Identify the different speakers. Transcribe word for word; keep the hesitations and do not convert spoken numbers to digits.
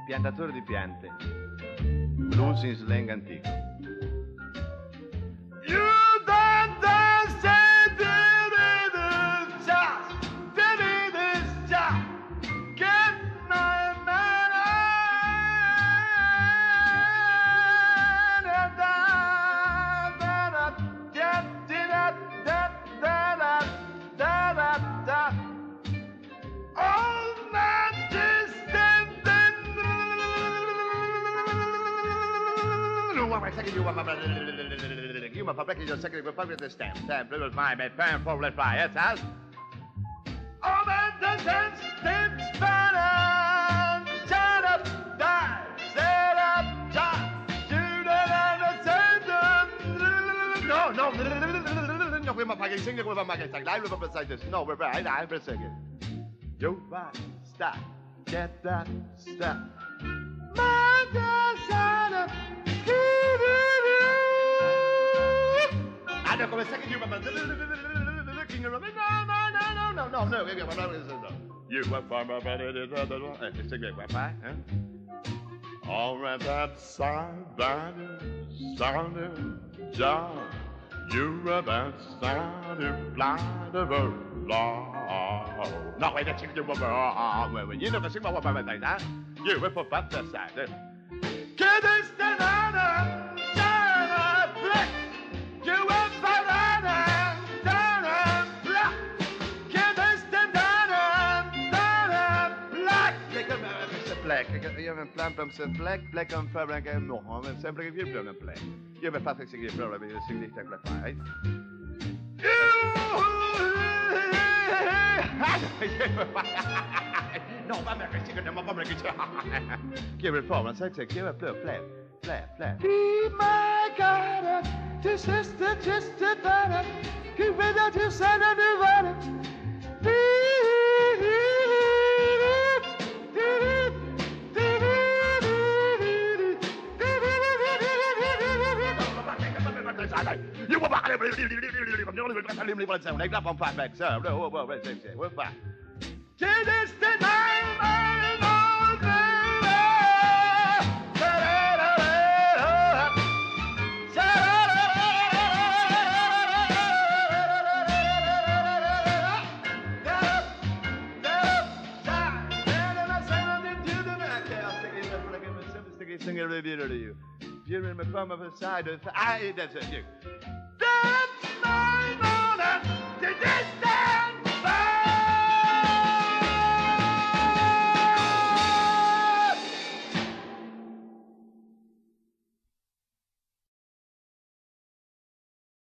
Speaker 1: piantatori di piante, blues in slang antico. You don't dance, do this job, do this job, get my man and da da da da da da da da da. All my distant. No, I'm second you want my you my public your second public the stamp. Stamp little five at pan for let fly. Yes, as. All my distant stamp spanner. Shut up, die, set up, die. Shoot it and a no, no, no, we're my fucking singer with my fucking like live up beside this. No, we're right, I'm for second. You right, stop, get that, stop. My desire, I don't come a second, you remember looking around. No, no, no, no, no, no, no. You went for my brother, it's a great Wi-Fi, huh? All right, that side, that is sounding, John. You're about sounding, fly the law. No, wait, that's you. When you never sing my wife like that, you will put back the side. Get this banana, China black. You will banana, China black. Get this banana, China black. Black. Jag vill planta om sen black, black om fabric and no, men sen blir det blåna black. Jag vill faktiskt sig blåna med sin lite black färg. No, I'm not going to get my public. Give it form and say, give it blue, flat, flat, flat. Be my God, this is the just the better. Give it out to son of the water. You were back. I'm the only one who can leave it. Like that on fat back, sir. Whoa, whoa, wait, wait, wait. We're back. Till this the time I know sing it really to you. You remember from the side of I that's it.